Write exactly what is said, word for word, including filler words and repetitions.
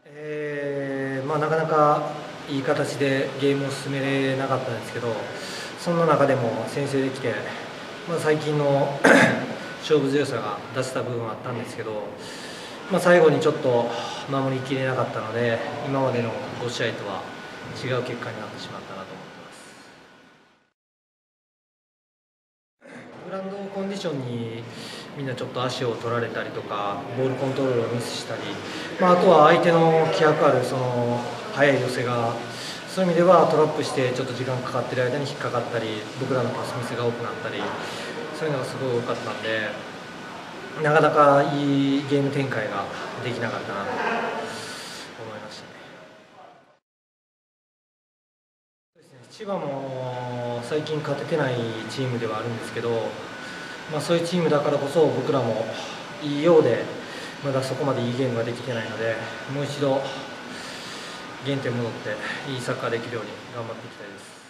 えーまあ、なかなかいい形でゲームを進めれなかったんですけど、そんな中でも先制できて、まあ、最近の勝負強さが出せた部分はあったんですけど、まあ、最後にちょっと守りきれなかったので、今までのご試合とは違う結果になってしまったなと思ってます。グラウンドコンディションにみんなちょっと足を取られたりとか、ボールコントロールをミスしたり、まあ、あとは相手の気迫あるその速い寄せが、そういう意味ではトラップしてちょっと時間かかってる間に引っかかったり、僕らのパスミスが多くなったり、そういうのがすごい多かったんで、なかなかいいゲーム展開ができなかったなと思いましたね。千葉も最近勝ててないチームではあるんですけど、まあ、そういうチームだからこそ僕らもいいようでまだそこまでいいゲームができてないので、もう一度原点に戻っていいサッカーできるように頑張っていきたいです。